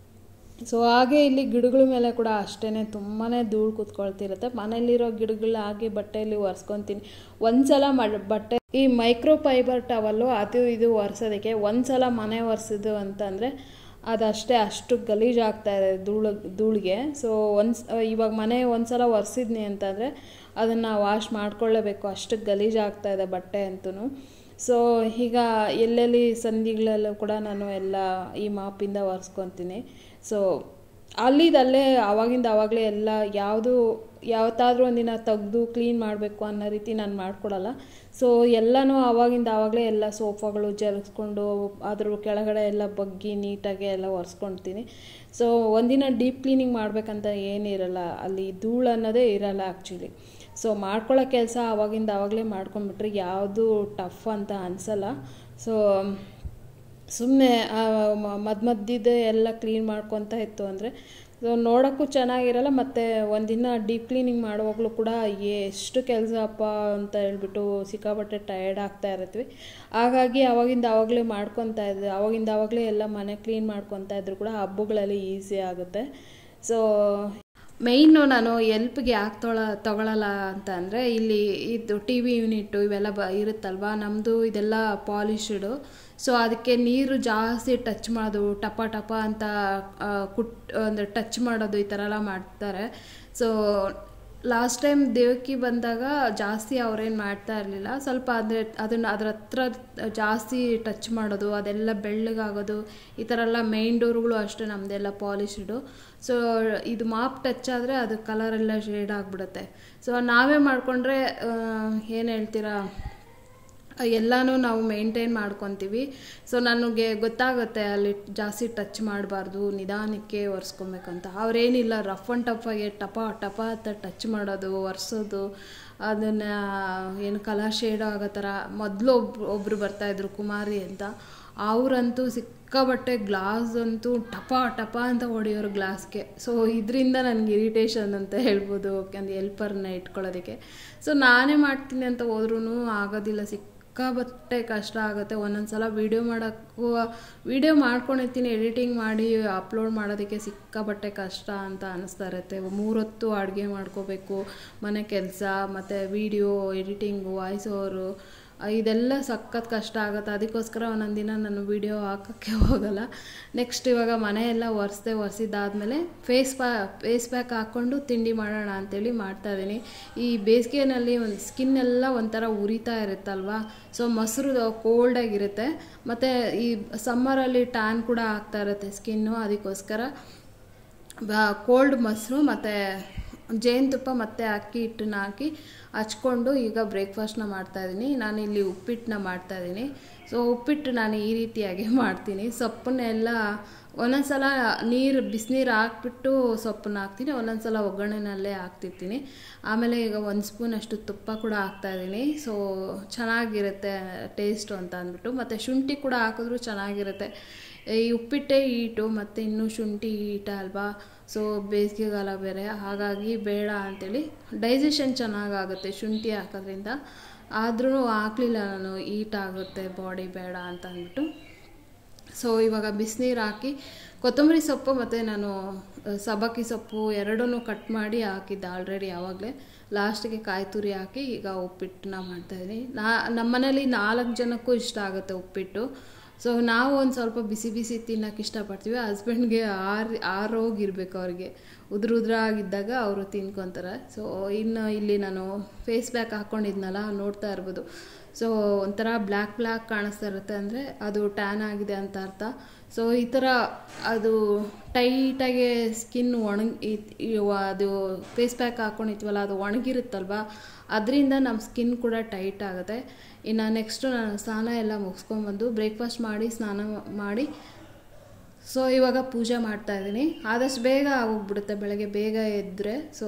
ಸೊ ಹಾಗೆ ಇಲ್ಲಿ ಗಿಡಗಳ ಮೇಲೆ ಕೂಡ ಅಷ್ಟೇ ತುಂಬಾ ಧೂಳು ಕೂತ್ಕೊಳ್ತಿರುತ್ತೆ. ಮನೇಲಿರೋ ಗಿಡಗಳು ಹಾಗೆ ಬಟ್ಟೆಯಲ್ಲಿ ಒರೆಸ್ಕೊತೀನಿ. ಒಂದು ಸಲ ಮ ಬಟ್ಟೆ ಈ ಮೈಕ್ರೋ ಫೈಬರ್ ಟವಲ್ಲು ಅದು ಇದು ಒರೆಸೋದಕ್ಕೆ ಒಂದು ಸಲ ಮನೆ ಒರೆಸಿದ್ದು ಅಂತಂದರೆ ಅದಷ್ಟೇ ಅಷ್ಟು ಗಲೀಜು ಆಗ್ತಾಯಿದೆ ಧೂಳು ಧೂಳಿಗೆ. ಸೊ ಒಂದು ಇವಾಗ ಮನೆ ಒಂದು ಸಲ ಒರೆಸಿದ್ನಿ ಅಂತಂದರೆ ಅದನ್ನು ವಾಶ್ ಮಾಡ್ಕೊಳ್ಳೇಬೇಕು, ಅಷ್ಟು ಗಲೀಜು ಆಗ್ತಾಯಿದೆ ಬಟ್ಟೆ ಅಂತೂ. ಸೊ ಈಗ ಎಲ್ಲೆಲ್ಲಿ ಸಂದಿಗಳಲ್ಲೂ ಕೂಡ ನಾನು ಎಲ್ಲ ಈ ಮಾಪಿಂದ ಒರೆಸ್ಕೊತೀನಿ. ಸೊ ಅಲ್ಲಿದಲ್ಲೇ ಆವಾಗಿಂದ ಆವಾಗಲೇ ಎಲ್ಲ ಯಾವುದು ಯಾವತ್ತಾದರೂ ಒಂದಿನ ತೆಗೆದು ಕ್ಲೀನ್ ಮಾಡಬೇಕು ಅನ್ನೋ ರೀತಿ ನಾನು ಮಾಡ್ಕೊಡಲ್ಲ. ಸೊ ಎಲ್ಲನೂ ಆವಾಗಿಂದ ಆವಾಗಲೇ ಎಲ್ಲ ಸೋಫಾಗಳು ಜರುಗಿಸ್ಕೊಂಡು ಅದ್ರ ಕೆಳಗಡೆ ಎಲ್ಲ ಬಗ್ಗಿ ನೀಟಾಗಿ ಎಲ್ಲ ಒರೆಸ್ಕೊಳ್ತೀನಿ. ಸೊ ಒಂದಿನ ಡೀಪ್ ಕ್ಲೀನಿಂಗ್ ಮಾಡಬೇಕಂತ ಏನಿರಲ್ಲ, ಅಲ್ಲಿ ಧೂಳು ಅನ್ನೋದೇ ಇರಲ್ಲ ಆ್ಯಕ್ಚುಲಿ. ಸೊ ಮಾಡ್ಕೊಳ್ಳೋ ಕೆಲಸ ಆವಾಗಿಂದ ಆವಾಗಲೇ ಮಾಡ್ಕೊಂಡ್ಬಿಟ್ರೆ ಯಾವುದು ಟಫ್ ಅಂತ ಅನಿಸಲ್ಲ. ಸೊ ಸುಮ್ಮನೆ ಮಧ್ಯ ಮಧ್ಯದ ಎಲ್ಲ ಕ್ಲೀನ್ ಮಾಡ್ಕೊತ ಇತ್ತು ಅಂದರೆ ಸೊ ನೋಡೋಕ್ಕೂ ಚೆನ್ನಾಗಿರಲ್ಲ. ಮತ್ತು ಒಂದಿನ ಡೀಪ್ ಕ್ಲೀನಿಂಗ್ ಮಾಡುವಾಗಲೂ ಕೂಡ ಎಷ್ಟು ಕೆಲಸಪ್ಪ ಅಂತ ಹೇಳ್ಬಿಟ್ಟು ಸಿಕ್ಕಾಪಟ್ಟೆ ಟಯರ್ಡ್ ಆಗ್ತಾ ಇರ್ತೀವಿ. ಹಾಗಾಗಿ ಆವಾಗಿಂದ ಆವಾಗಲೇ ಮಾಡ್ಕೊತಾ ಇದ್ದೆ, ಆವಾಗಿಂದ ಆವಾಗಲೇ ಎಲ್ಲ ಮನೆ ಕ್ಲೀನ್ ಮಾಡ್ಕೊತಾ ಇದ್ರು ಕೂಡ ಹಬ್ಬಗಳಲ್ಲಿ ಈಸಿ ಆಗುತ್ತೆ. ಸೊ ಮೇಯ್ನು ನಾನು ಎಲ್ಪ್ಗೆ ಯಾಕೆ ತೊಳ ತೊಗೊಳಲ್ಲ ಅಂತ ಅಂದರೆ ಇಲ್ಲಿ ಇದು ಟಿ ವಿ ಯೂನಿಟ್ಟು ಇವೆಲ್ಲ ಬ ಇರುತ್ತಲ್ವ, ನಮ್ಮದು ಇದೆಲ್ಲ ಪಾಲಿಶ್ಡು. ಸೊ ಅದಕ್ಕೆ ನೀರು ಜಾಸ್ತಿ ಟಚ್ ಮಾಡೋದು, ಟಪ ಟಪ ಅಂತ ಕುಟ್ ಅಂದರೆ ಟಚ್ ಮಾಡೋದು ಈ ಥರ ಎಲ್ಲ ಮಾಡ್ತಾರೆ. ಸೊ ಲಾಸ್ಟ್ ಟೈಮ್ ದೇವಕಿ ಬಂದಾಗ ಜಾಸ್ತಿ ಅವ್ರೇನು ಮಾಡ್ತಾ ಇರಲಿಲ್ಲ, ಸ್ವಲ್ಪ ಅಂದರೆ ಅದನ್ನು ಅದ್ರ ಹತ್ರ ಜಾಸ್ತಿ ಟಚ್ ಮಾಡೋದು, ಅದೆಲ್ಲ ಬೆಳ್ಳಗಾಗೋದು ಈ ಥರ ಎಲ್ಲ ಮೇನ್ ಡೋರ್ಗಳು ಅಷ್ಟೇ ನಮ್ಮದೆಲ್ಲ ಪಾಲಿಶ್ಡು. ಸೊ ಇದು ಮಾಪ್ ಟಚ್ ಆದರೆ ಅದು ಕಲರೆಲ್ಲ ಶೇಡ್ ಆಗಿಬಿಡುತ್ತೆ. ಸೊ ನಾವೇ ಮಾಡಿಕೊಂಡ್ರೆ ಏನು ಹೇಳ್ತೀರಾ ಎಲ್ಲನೂ ನಾವು ಮೇಂಟೈನ್ ಮಾಡ್ಕೊತೀವಿ. ಸೊ ನನಗೆ ಗೊತ್ತಾಗುತ್ತೆ ಅಲ್ಲಿ ಜಾಸ್ತಿ ಟಚ್ ಮಾಡಬಾರ್ದು, ನಿಧಾನಕ್ಕೆ ಒರೆಸ್ಕೊಬೇಕಂತ. ಅವರೇನಿಲ್ಲ ರಫ್ ಆ್ಯಂಡ್ ಟಫಾಗಿ ಟಪ ಟಪ ಅಂತ ಟಚ್ ಮಾಡೋದು, ಒರೆಸೋದು, ಅದನ್ನು ಏನು ಕಲರ್ ಶೇಡ್ ಆಗೋ ಥರ. ಮೊದಲು ಒಬ್ರು ಒಬ್ಬರು ಬರ್ತಾಯಿದ್ರು ಕುಮಾರಿ ಅಂತ, ಅವರಂತೂ ಸಿಕ್ಕಾಬಟ್ಟೆ ಗ್ಲಾಸ್ ಅಂತೂ ಟಪ ಟಪ ಅಂತ ಹೊಡೆಯೋರು ಗ್ಲಾಸ್ಗೆ. ಸೊ ಇದರಿಂದ ನನಗೆ ಇರಿಟೇಷನ್ ಅಂತ ಹೇಳ್ಬೋದು, ಯಾಕಂದ್ರೆ ಎಲ್ಪರ್ನ ಇಟ್ಕೊಳ್ಳೋದಕ್ಕೆ. ಸೊ ನಾನೇ ಮಾಡ್ತೀನಿ ಅಂತ ಹೋದ್ರೂ ಆಗೋದಿಲ್ಲ, ಸಿಕ್ಕ ಸಿಕ್ಕಾಬಟ್ಟೆ ಕಷ್ಟ ಆಗುತ್ತೆ. ಒಂದೊಂದು ಸಲ ವೀಡಿಯೋ ಮಾಡೋಕ್ಕೂ ವೀಡಿಯೋ ಮಾಡ್ಕೊಂಡಿರ್ತೀನಿ, ಎಡಿಟಿಂಗ್ ಮಾಡಿ ಅಪ್ಲೋಡ್ ಮಾಡೋದಕ್ಕೆ ಸಿಕ್ಕಾಬಟ್ಟೆ ಕಷ್ಟ ಅಂತ ಅನ್ನಿಸ್ತಾ ಇರುತ್ತೆ. ಮೂರೊತ್ತು ಅಡುಗೆ ಮಾಡ್ಕೋಬೇಕು, ಮನೆ ಕೆಲಸ ಮತ್ತು ವೀಡಿಯೋ ಎಡಿಟಿಂಗು, ವಾಯ್ಸ್ ಓವರು, ಇದೆಲ್ಲ ಸಖತ್ ಕಷ್ಟ ಆಗುತ್ತೆ. ಅದಕ್ಕೋಸ್ಕರ ಒಂದೊಂದು ದಿನ ನಾನು ವೀಡಿಯೋ ಹಾಕೋಕ್ಕೆ ಹೋಗಲ್ಲ. ನೆಕ್ಸ್ಟ್ ಇವಾಗ ಮನೆಯೆಲ್ಲ ಒರೆಸ್ದೆ, ಒರೆಸಿದ್ದಾದಮೇಲೆ ಫೇಸ್ ಪ್ಯಾ ಫೇಸ್ ಪ್ಯಾಕ್ ಹಾಕ್ಕೊಂಡು ತಿಂಡಿ ಮಾಡೋಣ ಅಂಥೇಳಿ ಮಾಡ್ತಾಯಿದ್ದೀನಿ. ಈ ಬೇಸಿಗೆನಲ್ಲಿ ಒಂದು ಸ್ಕಿನ್ನೆಲ್ಲ ಒಂಥರ ಉರಿತಾ ಇರುತ್ತಲ್ವ, ಸೊ ಮೊಸರು ಕೋಲ್ಡಾಗಿರುತ್ತೆ, ಮತ್ತು ಈ ಸಮ್ಮರಲ್ಲಿ ಟ್ಯಾನ್ ಕೂಡ ಆಗ್ತಾ ಇರುತ್ತೆ ಸ್ಕಿನ್ನು. ಅದಕ್ಕೋಸ್ಕರ ಕೋಲ್ಡ್ ಮೊಸರು ಮತ್ತು ಜೇನುತುಪ್ಪ ಮತ್ತು ಅಕ್ಕಿ ಹಿಟ್ಟನ್ನ ಹಾಕಿ ಹಚ್ಕೊಂಡು ಈಗ ಬ್ರೇಕ್ಫಾಸ್ಟ್ನ ಮಾಡ್ತಾಯಿದ್ದೀನಿ. ನಾನಿಲ್ಲಿ ಉಪ್ಪಿಟ್ಟನ್ನ ಮಾಡ್ತಾಯಿದ್ದೀನಿ. ಸೊ ಉಪ್ಪಿಟ್ಟು ನಾನು ಈ ರೀತಿಯಾಗಿ ಮಾಡ್ತೀನಿ. ಸೊಪ್ಪನ್ನೆಲ್ಲ ಒಂದೊಂದು ಸಲ ನೀರು ಬಿಸಿನೀರು ಹಾಕ್ಬಿಟ್ಟು ಸೊಪ್ಪನ್ನ ಹಾಕ್ತೀನಿ, ಒಂದೊಂದು ಸಲ ಒಗ್ಗರಣೆನಲ್ಲೇ ಹಾಕ್ತಿರ್ತೀನಿ. ಆಮೇಲೆ ಈಗ ಒಂದು ಸ್ಪೂನಷ್ಟು ತುಪ್ಪ ಕೂಡ ಹಾಕ್ತಾಯಿದ್ದೀನಿ. ಸೊ ಚೆನ್ನಾಗಿರುತ್ತೆ ಟೇಸ್ಟು ಅಂತ ಅಂದ್ಬಿಟ್ಟು, ಮತ್ತು ಶುಂಠಿ ಕೂಡ ಹಾಕಿದ್ರೂ ಚೆನ್ನಾಗಿರುತ್ತೆ. ಈ ಉಪ್ಪಿಟ್ಟೆ ಹೀಟು ಮತ್ತು ಇನ್ನೂ ಶುಂಠಿ ಹೀಟ ಅಲ್ವಾ, ಸೊ ಬೇಸಿಗೆಗಾಲ ಬೇರೆ, ಹಾಗಾಗಿ ಬೇಡ ಅಂಥೇಳಿ. ಡೈಜೆಷನ್ ಚೆನ್ನಾಗಾಗುತ್ತೆ ಶುಂಠಿ ಹಾಕೋದ್ರಿಂದ, ಆದರೂ ಹಾಕಲಿಲ್ಲ ನಾನು, ಹೀಟ್ ಆಗುತ್ತೆ ಬಾಡಿ ಬೇಡ ಅಂತ ಅಂದ್ಬಿಟ್ಟು. ಸೊ ಇವಾಗ ಬಿಸಿನೀರು ಹಾಕಿ ಕೊತ್ತಂಬರಿ ಸೊಪ್ಪು ಮತ್ತು ನಾನು ಸಬ್ಬಕ್ಕಿ ಸೊಪ್ಪು ಎರಡನ್ನೂ ಕಟ್ ಮಾಡಿ ಹಾಕಿದ್ದೆ ಆಲ್ರೆಡಿ ಆವಾಗಲೇ. ಲಾಸ್ಟಿಗೆ ಕಾಯಿ ತುರಿ ಹಾಕಿ ಈಗ ಉಪ್ಪಿಟ್ಟನ್ನ ಮಾಡ್ತಾಯಿದ್ದೀನಿ. ನಾ ನಮ್ಮ ಮನೇಲಿ ನಾಲ್ಕು ಜನಕ್ಕೂ ಇಷ್ಟ ಆಗುತ್ತೆ ಉಪ್ಪಿಟ್ಟು. ಸೊ ನಾವು ಒಂದು ಸ್ವಲ್ಪ ಬಿಸಿ ಬಿಸಿ ತಿನ್ನೋಕೆ ಇಷ್ಟಪಡ್ತೀವಿ. ಹಸ್ಬೆಂಡ್ಗೆ ಆರು ಆರೋಗಿರ್ಬೇಕು, ಅವ್ರಿಗೆ ಉದ್ರ ಉದ್ರ ಆಗಿದ್ದಾಗ ಅವರು ತಿನ್ಕೊತಾರೆ. ಸೊ ಇನ್ನು ಇಲ್ಲಿ ನಾನು ಫೇಸ್ ಪ್ಯಾಕ್ ಹಾಕ್ಕೊಂಡಿದ್ನಲ್ಲ, ನೋಡ್ತಾ ಇರ್ಬೋದು. ಸೊ ಒಂಥರ ಬ್ಲ್ಯಾಕ್ ಬ್ಲ್ಯಾಕ್ ಕಾಣಿಸ್ತಾ ಇರುತ್ತೆ, ಅಂದರೆ ಅದು ಟ್ಯಾನ್ ಆಗಿದೆ ಅಂತ ಅರ್ಥ. ಸೊ ಈ ಥರ ಅದು ಟೈಟಾಗಿ ಸ್ಕಿನ್ ಒಣಗಿ ಅದು ಫೇಸ್ ಪ್ಯಾಕ್ ಹಾಕ್ಕೊಂಡಿದ್ವಲ್ಲ ಅದು ಒಣಗಿರುತ್ತಲ್ವ, ಅದರಿಂದ ನಮ್ಮ ಸ್ಕಿನ್ ಕೂಡ ಟೈಟ್ ಆಗುತ್ತೆ. ಇನ್ನು ನೆಕ್ಸ್ಟು ನಾನು ಸ್ನಾನ ಎಲ್ಲ ಮುಗಿಸ್ಕೊಂಬಂದು ಬ್ರೇಕ್ಫಾಸ್ಟ್ ಮಾಡಿ ಸ್ನಾನ ಮಾಡಿ ಸೊ ಇವಾಗ ಪೂಜೆ ಮಾಡ್ತಾಯಿದ್ದೀನಿ. ಆದಷ್ಟು ಬೇಗ ಆಗೋಗ್ಬಿಡುತ್ತೆ ಬೆಳಗ್ಗೆ ಬೇಗ ಎದ್ದರೆ. ಸೊ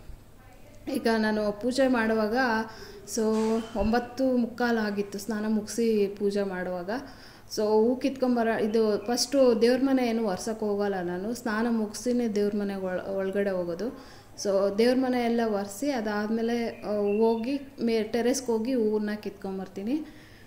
ಈಗ ನಾನು ಪೂಜೆ ಮಾಡುವಾಗ ಸೊ ಒಂಬತ್ತು ಮುಕ್ಕಾಲು ಆಗಿತ್ತು ಸ್ನಾನ ಮುಗಿಸಿ ಪೂಜೆ ಮಾಡುವಾಗ. ಸೊ ಹೂ ಕಿತ್ಕೊಂಬರ ಇದು ಫಸ್ಟು ದೇವ್ರ ಮನೆ ಏನು ಒರ್ಸೋಕ್ಕೆ ಹೋಗೋಲ್ಲ ನಾನು, ಸ್ನಾನ ಮುಗಿಸಿನೇ ದೇವ್ರ ಮನೆ ಒಳ ಒಳಗಡೆ ಹೋಗೋದು. ಸೊ ದೇವ್ರ ಮನೆ ಎಲ್ಲ ಒರೆಸಿ ಅದಾದಮೇಲೆ ಹೋಗಿ ಮೇ ಟೆರೆಸ್ಗೆ ಹೋಗಿ ಹೂವನ್ನ ಕಿತ್ಕೊಂಬರ್ತೀನಿ.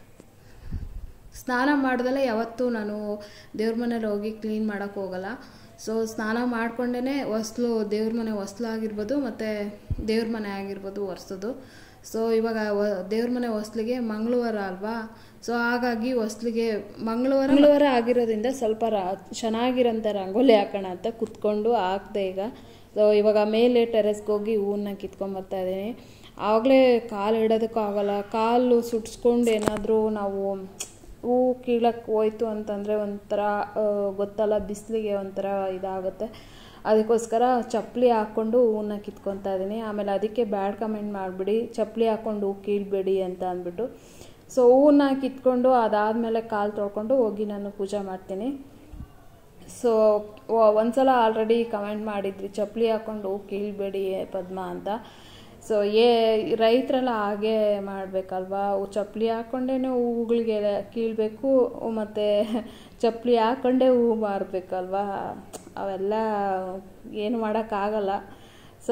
ಸ್ನಾನ ಮಾಡ್ದಲೇ ಯಾವತ್ತೂ ನಾನು ದೇವ್ರ ಮನೇಲಿ ಹೋಗಿ ಕ್ಲೀನ್ ಮಾಡೋಕ್ಕೆ ಹೋಗಲ್ಲ. ಸೊ ಸ್ನಾನ ಮಾಡ್ಕೊಂಡೇ ಹೊಸ್ಲು ದೇವ್ರ ಮನೆ ಹೊಸ್ಲು ಆಗಿರ್ಬೋದು ಮತ್ತು ದೇವ್ರ ಮನೆ ಆಗಿರ್ಬೋದು ಒರೆಸೋದು. ಸೊ ಇವಾಗ ದೇವ್ರ ಮನೆ ಹೊಸ್ಲಿಗೆ ಮಂಗಳವಾರ ಅಲ್ವಾ, ಸೊ ಹಾಗಾಗಿ ಹೊಸ್ಲಿಗೆ ಮಂಗಳವಾರ ಮಂಗಳವಾರ ಆಗಿರೋದ್ರಿಂದ ಸ್ವಲ್ಪ ರಾ ಚೆನ್ನಾಗಿರೋಂಥ ರಂಗೋಲಿ ಹಾಕೋಣ ಅಂತ ಕುತ್ಕೊಂಡು ಹಾಕ್ದೆ ಈಗ. ಸೊ ಇವಾಗ ಮೇಲೆ ಟೆರೆಸ್ಗೆ ಹೋಗಿ ಹೂವನ್ನ ಕಿತ್ಕೊಂಬರ್ತಾ ಇದ್ದೀನಿ. ಆವಾಗಲೇ ಕಾಲು ಇಡೋದಕ್ಕಾಗಲ್ಲ, ಕಾಲು ಸುಟ್ಸ್ಕೊಂಡು ಏನಾದರೂ ನಾವು ಹೂ ಕೀಳಕ್ಕೆ ಹೋಯ್ತು ಅಂತಂದರೆ ಒಂಥರ ಗೊತ್ತಲ್ಲ, ಬಿಸಿಲಿಗೆ ಒಂಥರ ಇದಾಗುತ್ತೆ. ಅದಕ್ಕೋಸ್ಕರ ಚಪ್ಪಲಿ ಹಾಕ್ಕೊಂಡು ಹೂವನ್ನ ಕಿತ್ಕೊತಾ ಇದ್ದೀನಿ. ಆಮೇಲೆ ಅದಕ್ಕೆ ಬ್ಯಾಡ್ ಕಮೆಂಟ್ ಮಾಡಿಬಿಡಿ, ಚಪ್ಪಲಿ ಹಾಕ್ಕೊಂಡು ಹೂ ಕೀಳ್ಬೇಡಿ ಅಂತ ಅಂದ್ಬಿಟ್ಟು. ಸೊ ಹೂವನ್ನ ಕಿತ್ಕೊಂಡು ಅದಾದಮೇಲೆ ಕಾಲು ತೊಳ್ಕೊಂಡು ಹೋಗಿ ನಾನು ಪೂಜೆ ಮಾಡ್ತೀನಿ. ಸೊ ಒಂದ್ಸಲ ಆಲ್ರೆಡಿ ಕಮೆಂಟ್ ಮಾಡಿದ್ರಿ ಚಪ್ಪಲಿ ಹಾಕ್ಕೊಂಡು ಹೂ ಕೀಳ್ಬೇಡಿ ಪದ್ಮ ಅಂತ. ಸೊ ಏ ರೈತರೆಲ್ಲ ಹಾಗೆ ಮಾಡಬೇಕಲ್ವಾ, ಚಪ್ಪಲಿ ಹಾಕ್ಕೊಂಡೇ ಹೂಗಳಿಗೆ ಕೀಳಬೇಕು ಮತ್ತು ಚಪ್ಪಲಿ ಹಾಕ್ಕೊಂಡೇ ಹೂ ಮಾರಬೇಕಲ್ವಾ, ಅವೆಲ್ಲ ಏನು ಮಾಡೋಕ್ಕಾಗಲ್ಲ. ಸೊ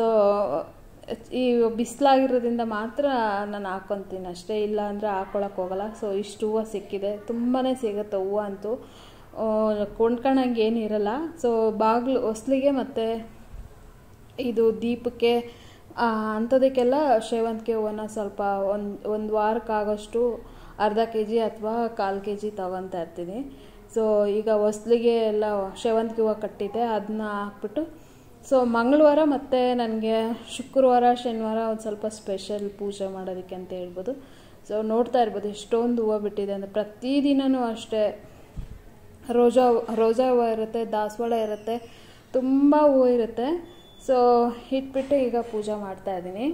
ಈ ಬಿಸಿಲಾಗಿರೋದ್ರಿಂದ ಮಾತ್ರ ನಾನು ಹಾಕ್ಕೊತೀನಿ ಅಷ್ಟೇ, ಇಲ್ಲ ಅಂದರೆ ಹಾಕ್ಕೊಳಕ್ಕೆ ಹೋಗಲ್ಲ. ಸೊ ಇಷ್ಟು ಹೂವು ಸಿಕ್ಕಿದೆ, ತುಂಬಾ ಸಿಗುತ್ತೆ ಹೂವು ಅಂತೂ, ಕೊಂಡ್ಕೊಳಂಗೆ ಏನಿರಲ್ಲ. ಸೊ ಬಾಗಿಲು ಹೊಸ್ಲಿಗೆ ಮತ್ತು ಇದು ದೀಪಕ್ಕೆ ಅಂಥದಕ್ಕೆಲ್ಲ ಸೇವಂತಿಗೆ ಹೂವನ್ನ ಸ್ವಲ್ಪ ಒಂದು ಒಂದು ವಾರಕ್ಕಾಗೋಷ್ಟು ಅರ್ಧ ಕೆ ಜಿ ಅಥವಾ ಕಾಲು ಕೆ ಜಿ ತೊಗೊತಾ ಇರ್ತೀನಿ. ಸೊ ಈಗ ಹೊಸ್ಲಿಗೆ ಎಲ್ಲ ಸೇವಂತಿಗೆ ಹೂವು ಕಟ್ಟಿದ್ದೆ, ಅದನ್ನ ಹಾಕ್ಬಿಟ್ಟು ಸೊ ಮಂಗಳವಾರ ಮತ್ತು ನನಗೆ ಶುಕ್ರವಾರ ಶನಿವಾರ ಒಂದು ಸ್ವಲ್ಪ ಸ್ಪೆಷಲ್ ಪೂಜೆ ಮಾಡೋದಕ್ಕೆ ಅಂತ ಹೇಳ್ಬೋದು. ಸೊ ನೋಡ್ತಾ ಇರ್ಬೋದು ಎಷ್ಟೊಂದು ಹೂವು ಬಿಟ್ಟಿದೆ ಅಂದರೆ, ಪ್ರತಿದಿನವೂ ಅಷ್ಟೇ ರೋಜಾ ರೋಜಾ ಹೂವು ಇರುತ್ತೆ, ದಾಸವಾಳ ಇರುತ್ತೆ, ತುಂಬ ಹೂವು ಇರುತ್ತೆ. ಸೊ ಇಟ್ಬಿಟ್ಟು ಈಗ ಪೂಜೆ ಮಾಡ್ತಾ ಇದ್ದೀನಿ.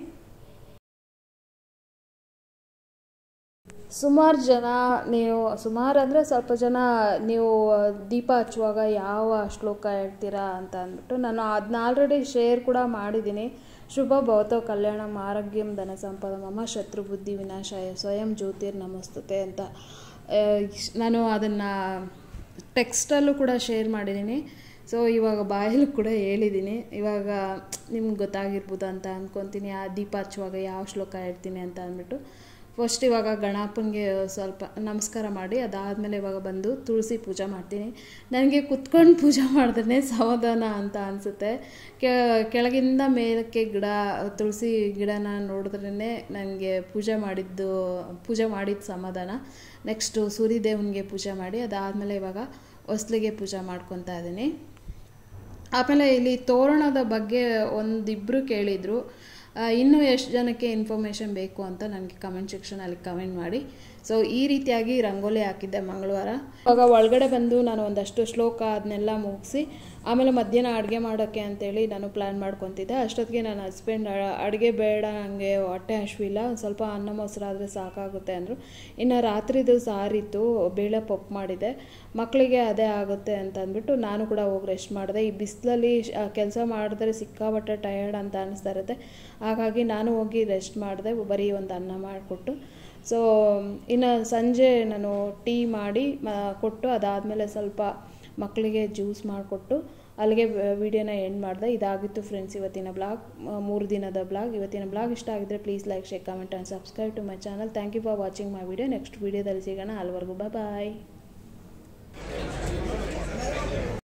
ಸುಮಾರು ಜನ ನೀವು ಸುಮಾರು ಅಂದರೆ ಸ್ವಲ್ಪ ಜನ ನೀವು ದೀಪ ಹಚ್ಚುವಾಗ ಯಾವ ಶ್ಲೋಕ ಹೇಳ್ತೀರಾ ಅಂತ ಅಂದ್ಬಿಟ್ಟು ನಾನು ಅದನ್ನ ಆಲ್ರೆಡಿ ಶೇರ್ ಕೂಡ ಮಾಡಿದ್ದೀನಿ. ಶುಭ ಭವತೋ ಕಲ್ಯಾಣಂ ಆರೋಗ್ಯಂ ಧನ ಸಂಪದ ಮಮ ಶತ್ರು ಬುದ್ಧಿ ವಿನಾಶಾಯ ಸ್ವಯಂ ಜ್ಯೋತಿರ್ ನಮಸ್ತುತೆ ಅಂತ ನಾನು ಅದನ್ನು ಟೆಕ್ಸ್ಟಲ್ಲೂ ಕೂಡ ಶೇರ್ ಮಾಡಿದ್ದೀನಿ. ಸೊ ಇವಾಗ ಬಾಯಲ್ಲಿ ಕೂಡ ಹೇಳಿದ್ದೀನಿ, ಇವಾಗ ನಿಮ್ಗೆ ಗೊತ್ತಾಗಿರ್ಬೋದು ಅಂತ ಅಂದ್ಕೊತೀನಿ ಆ ದೀಪ ಹಚ್ಚುವಾಗ ಯಾವ ಶ್ಲೋಕ ಹೇಳ್ತೀನಿ ಅಂತ ಅಂದ್ಬಿಟ್ಟು. ಫಸ್ಟ್ ಇವಾಗ ಗಣಪನಿಗೆ ಸ್ವಲ್ಪ ನಮಸ್ಕಾರ ಮಾಡಿ ಅದಾದಮೇಲೆ ಇವಾಗ ಬಂದು ತುಳಸಿ ಪೂಜೆ ಮಾಡ್ತೀನಿ. ನನಗೆ ಕುತ್ಕೊಂಡು ಪೂಜೆ ಮಾಡಿದ್ರೆ ಸಮಾಧಾನ ಅಂತ ಅನಿಸುತ್ತೆ. ಕೆಳಗಿಂದ ಮೇಲಕ್ಕೆ ಗಿಡ ತುಳಸಿ ಗಿಡನ ನೋಡಿದ್ರೇ ನನಗೆ ಪೂಜೆ ಮಾಡಿದ್ದು ಪೂಜೆ ಮಾಡಿದ ಸಮಾಧಾನ. ನೆಕ್ಸ್ಟು ಸೂರ್ಯದೇವನಿಗೆ ಪೂಜೆ ಮಾಡಿ ಅದಾದಮೇಲೆ ಇವಾಗ ಹೊಸ್ಲಿಗೆ ಪೂಜೆ ಮಾಡ್ಕೊತಾ ಇದ್ದೀನಿ. ಆಮೇಲೆ ಇಲ್ಲಿ ತೋರಣದ ಬಗ್ಗೆ ಒಂದಿಬ್ಬರು ಕೇಳಿದರು, ಇನ್ನೂ ಎಷ್ಟು ಜನಕ್ಕೆ ಇನ್ಫಾರ್ಮೇಷನ್ ಬೇಕು ಅಂತ ನನಗೆ ಕಮೆಂಟ್ ಸೆಕ್ಷನಲ್ಲಿ ಕಮೆಂಟ್ ಮಾಡಿ. ಸೊ ಈ ರೀತಿಯಾಗಿ ರಂಗೋಲಿ ಹಾಕಿದ್ದೆ ಮಂಗಳವಾರ. ಇವಾಗ ಒಳಗಡೆ ಬಂದು ನಾನು ಒಂದಷ್ಟು ಶ್ಲೋಕ ಅದನ್ನೆಲ್ಲ ಮುಗಿಸಿ ಆಮೇಲೆ ಮಧ್ಯಾಹ್ನ ಅಡುಗೆ ಮಾಡೋಕ್ಕೆ ಅಂತೇಳಿ ನಾನು ಪ್ಲ್ಯಾನ್ ಮಾಡ್ಕೊತಿದ್ದೆ. ಅಷ್ಟೊತ್ತಿಗೆ ನನ್ನ ಹಸ್ಬೆಂಡ್ ಅಡುಗೆ ಬೇಡ, ನನಗೆ ಹೊಟ್ಟೆ ಹಶ್ವಿಲ್ಲ, ಒಂದು ಸ್ವಲ್ಪ ಅನ್ನ ಮೊಸರಾದರೆ ಸಾಕಾಗುತ್ತೆ ಅಂದರು. ಇನ್ನು ರಾತ್ರಿದು ಸಾರಿತ್ತು, ಬೇಳೆ ಪಪ್ಪು ಮಾಡಿದೆ, ಮಕ್ಕಳಿಗೆ ಅದೇ ಆಗುತ್ತೆ ಅಂತ ಅಂದ್ಬಿಟ್ಟು ನಾನು ಕೂಡ ಹೋಗಿ ರೆಸ್ಟ್ ಮಾಡಿದೆ. ಈ ಬಿಸಿಲಲ್ಲಿ ಕೆಲಸ ಮಾಡಿದ್ರೆ ಸಿಕ್ಕಾಪಟ್ಟೆ ಟಯರ್ಡ್ ಅಂತ ಅನ್ನಿಸ್ತಾ ಇರುತ್ತೆ, ಹಾಗಾಗಿ ನಾನು ಹೋಗಿ ರೆಸ್ಟ್ ಮಾಡಿದೆ, ಬರೀ ಒಂದು ಅನ್ನ ಮಾಡಿಕೊಟ್ಟು. ಸೊ ಇನ್ನು ಸಂಜೆ ನಾನು ಟೀ ಮಾಡಿ ಕೊಟ್ಟು ಅದಾದಮೇಲೆ ಸ್ವಲ್ಪ ಮಕ್ಕಳಿಗೆ ಜ್ಯೂಸ್ ಮಾಡಿಕೊಟ್ಟು ಅಲ್ಲಿಗೆ ವಿಡಿಯೋನ ಎಂಡ್ ಮಾಡಿದೆ. ಇದಾಗಿತ್ತು ಫ್ರೆಂಡ್ಸ್ ಇವತ್ತಿನ ಬ್ಲಾಗ್, ಮೂರು ದಿನದ ಬ್ಲಾಗ್. ಇವತ್ತಿನ ಬ್ಲಾಗ್ ಇಷ್ಟ ಆಗಿದ್ರೆ please like, share, comment and subscribe to my channel. Thank you for watching my video. Next ವಿಡಿಯೋದಲ್ಲಿ ಸಿಗೋಣ, ಅಲ್ಲಿವರೆಗೂ ಬಾಯ್ ಬಾಯ್.